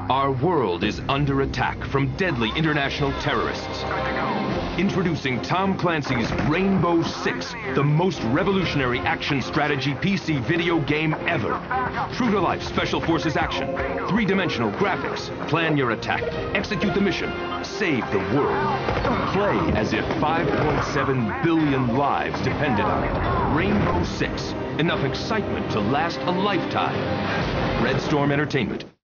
Our world is under attack from deadly international terrorists. Introducing Tom Clancy's Rainbow Six, the most revolutionary action strategy PC video game ever. True-to-life Special Forces action, three-dimensional graphics, plan your attack, execute the mission, save the world. Play as if 5.7 billion lives depended on it. Rainbow Six, enough excitement to last a lifetime. Red Storm Entertainment.